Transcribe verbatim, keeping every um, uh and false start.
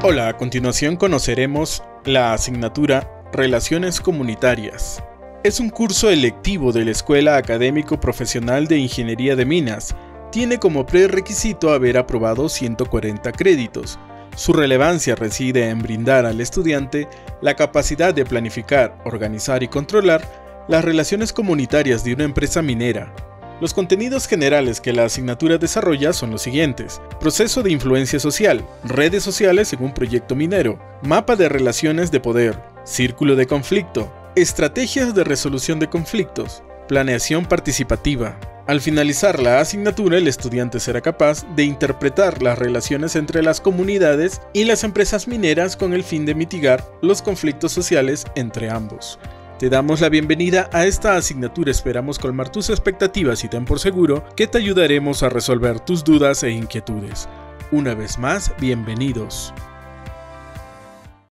Hola, a continuación conoceremos la asignatura Relaciones Comunitarias. Es un curso electivo de la Escuela Académico Profesional de Ingeniería de Minas. Tiene como prerequisito haber aprobado ciento cuarenta créditos. Su relevancia reside en brindar al estudiante la capacidad de planificar, organizar y controlar las relaciones comunitarias de una empresa minera. Los contenidos generales que la asignatura desarrolla son los siguientes: proceso de influencia social, redes sociales en un proyecto minero, mapa de relaciones de poder, círculo de conflicto, estrategias de resolución de conflictos, planeación participativa. Al finalizar la asignatura, el estudiante será capaz de interpretar las relaciones entre las comunidades y las empresas mineras con el fin de mitigar los conflictos sociales entre ambos. Te damos la bienvenida a esta asignatura, esperamos colmar tus expectativas y ten por seguro que te ayudaremos a resolver tus dudas e inquietudes. Una vez más, bienvenidos.